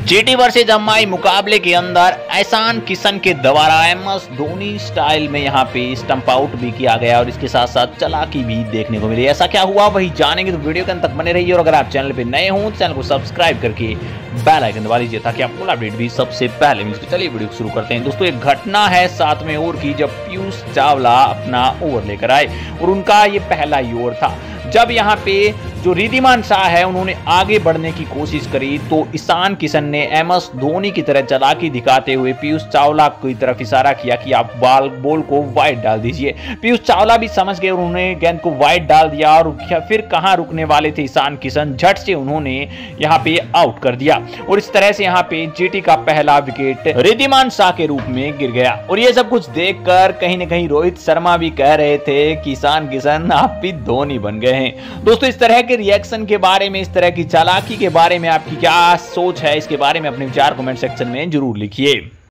GT versus MI मुकाबले के अंदर ईशान किशन के द्वारा एमएस धोनी स्टाइल में यहां पे स्टंप आउट भी किया गया और इसके साथ साथ चालाकी भी देखने को मिली। ऐसा क्या हुआ वही जानेंगे, तो वीडियो के अंत तक बने रहिए। और अगर आप चैनल पे नए हो तो चैनल को सब्सक्राइब करके बेल आइकन दबा लीजिए ताकि आपको अपडेट भी सबसे पहले मिल सके। चलिए वीडियो शुरू करते हैं। दोस्तों, एक घटना है 7वें ओवर की, जब पीयूष चावला अपना ओवर लेकर आए और उनका ये पहला ही ओवर था। जब यहाँ पे जो रिद्धिमान शाह है उन्होंने आगे बढ़ने की कोशिश करी तो ईशान किशन ने एमएस धोनी की तरह चालाकी दिखाते हुए पीयूष चावला की तरफ इशारा किया कि आप बॉल को वाइड डाल दीजिए। पीयूष चावला भी समझ गए और उन्होंने गेंद को वाइड डाल दिया और फिर कहां रुकने वाले थे ईशान किशन, झट से उन्होंने यहाँ पे आउट कर दिया और इस तरह से यहाँ पे जीटी का पहला विकेट रिद्धिमान शाह के रूप में गिर गया। और ये सब कुछ देखकर कहीं ना कहीं रोहित शर्मा भी कह रहे थे कि ईशान किशन आप भी धोनी बन गए हैं। दोस्तों, इस तरह के रिएक्शन के बारे में, इस तरह की चालाकी के बारे में आपकी क्या सोच है, इसके बारे में अपने विचार कमेंट सेक्शन में जरूर लिखिए।